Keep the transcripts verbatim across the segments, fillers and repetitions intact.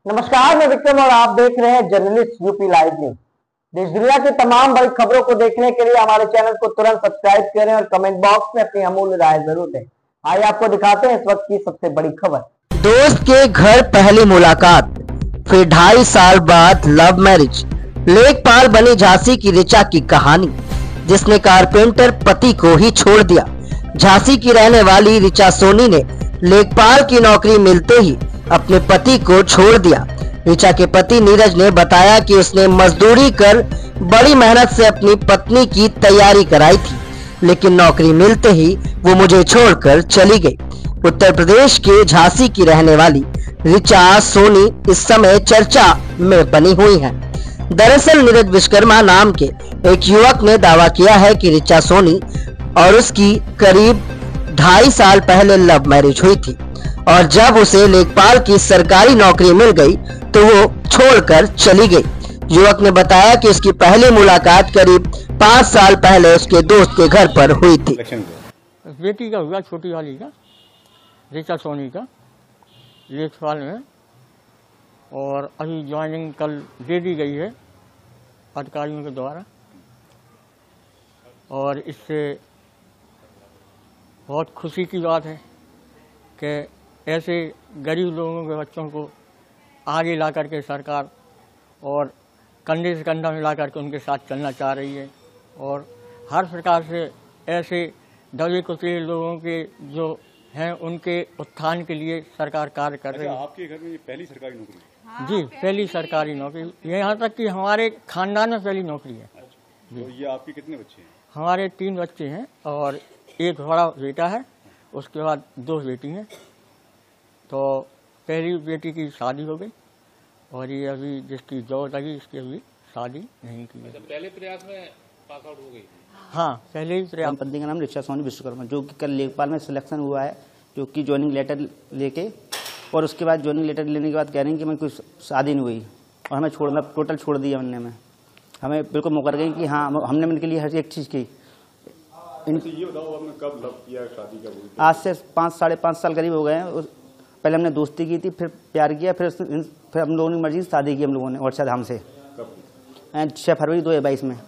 नमस्कार, मैं विक्रम और आप देख रहे हैं जर्नलिस्ट यूपी लाइव न्यूज। देश दुनिया की तमाम बड़ी खबरों को देखने के लिए हमारे चैनल को तुरंत सब्सक्राइब करें और कमेंट बॉक्स में अपनी अमूल्य राय जरूर दें। आइए आपको दिखाते हैं इस वक्त की सबसे बड़ी खबर। दोस्त के घर पहली मुलाकात, फिर ढाई साल बाद लव मैरिज। लेखपाल बनी झांसी की ऋचा की कहानी, जिसने कारपेंटर पति को ही छोड़ दिया। झांसी की रहने वाली ऋचा सोनी ने लेखपाल की नौकरी मिलते ही अपने पति को छोड़ दिया। ऋचा के पति नीरज ने बताया कि उसने मजदूरी कर बड़ी मेहनत से अपनी पत्नी की तैयारी कराई थी, लेकिन नौकरी मिलते ही वो मुझे छोड़कर चली गई। उत्तर प्रदेश के झांसी की रहने वाली ऋचा सोनी इस समय चर्चा में बनी हुई है। दरअसल नीरज विश्वकर्मा नाम के एक युवक ने दावा किया है कि ऋचा सोनी और उसकी करीब ढाई साल पहले लव मैरिज हुई थी और जब उसे लेखपाल की सरकारी नौकरी मिल गई तो वो छोड़कर चली गई। युवक ने बताया कि उसकी पहली मुलाकात करीब पाँच साल पहले उसके दोस्त के घर पर हुई थी। बेटी का हुआ, छोटी वाली का, ऋचा सोनी का, लेखपाल में, और अभी ज्वाइनिंग कल दे दी गई है अधिकारियों के द्वारा। और इससे बहुत खुशी की बात है कि ऐसे गरीब लोगों के बच्चों को आगे ला करके सरकार और कंधे से कंधा मिला करके उनके साथ चलना चाह रही है। और हर प्रकार से ऐसे दबे कुचले लोगों के जो हैं उनके उत्थान के लिए सरकार कार्य कर रही है। अच्छा, आपके घर में ये पहली सरकारी नौकरी है? जी, पहली सरकारी नौकरी। यहाँ तक कि हमारे खानदान में पहली नौकरी है। अच्छा, तो ये आपके कितने बच्चे हैं? हमारे तीन बच्चे हैं और एक बड़ा बेटा है, उसके बाद दो बेटी हैं। तो पहली बेटी की शादी हो गई और ये अभी जिसकी जॉब लगी इसकी अभी शादी नहीं की है। अच्छा, पहले प्रयास में पास आउट हो गई? हाँ, पहले ही प्रयास। पत्नी का नाम ऋचा सोनी विश्वकर्मा, जो कि कल लेखपाल में सिलेक्शन हुआ है, जो कि ज्वाइनिंग लेटर लेके, और उसके बाद ज्वाइनिंग लेटर लेने के बाद कह रही हैं कि मैं कोई शादी नहीं हुई और हमें छोड़ना टोटल छोड़ दिया। हमने में हमें बिल्कुल मुकर गई कि हाँ हमने उनके लिए हर एक चीज़ की। अच्छा, ये बताओ आपने कब लव किया, शादी कब हुई? आज से पाँच साढ़े पाँच साल करीब हो गए हैं। पहले हमने दोस्ती की थी, फिर प्यार किया, फिर फिर हम लोगों ने मर्जी से शादी की हम लोगों ने वर्षा धाम से छः फरवरी दो हज़ार बाईस में।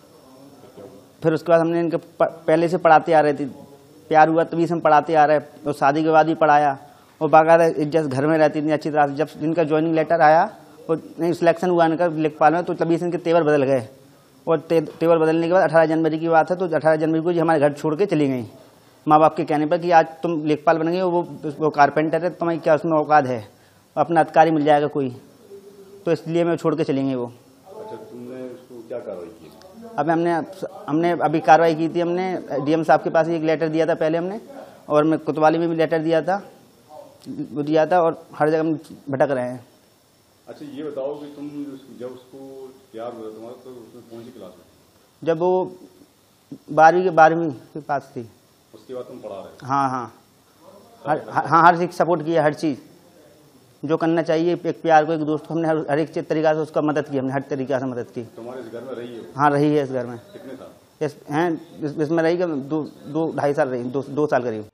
फिर उसके बाद हमने इनके पहले से पढ़ाते आ रहे थे, प्यार हुआ तभी से हम पढ़ाते आ रहे हैं और शादी के बाद भी पढ़ाया और बाकायदा इज्जत घर में रहती थी अच्छी तरह से। जब इनका ज्वाइनिंग लेटर आया और नहीं सिलेक्शन हुआ इनका लेखपाल में, तो तभी से इनके तेवर बदल गए। और ते, तेवर बदलने के बाद अठारह जनवरी की बात है, तो अठारह जनवरी को जी हमारे घर छोड़ के चली गई माँ बाप के कहने पर कि आज तुम लेखपाल बन गई हो, वो वो कारपेंटर है, तुम्हें क्या उसमें औकात है, अपना अधिकारी मिल जाएगा कोई, तो इसलिए मैं छोड़ के चली गई वो। अच्छा, तुमने उसको क्या कार्रवाई की? अब हमने हमने अभी कार्रवाई की थी, हमने डीएम साहब के पास एक लेटर दिया था पहले हमने, और मैं कोतवाली में भी लेटर दिया था वो दिया था और हर जगह हम भटक रहे हैं। अच्छा, ये बताओ कि तुम जब उसको प्यार हुआ तुम्हारा तो उसमें कौन सी क्लास में? जब वो बारहवीं के बारहवीं के पास थी। उसके बाद तुम पढ़ा रहे? हाँ हाँ हर हाँ हर चीज़ सपोर्ट किया, हर चीज़ जो करना चाहिए एक प्यार को, एक दोस्त को, हमने हर, हर एक तरीका से उसका मदद की, हमने हर तरीका से मदद की। तुम्हारे इस घर में रही है? हाँ, रही है इस घर में। कितने साल? इस हैं इस, इसमें रही दो दो ढाई साल रही, दो दो साल करीब।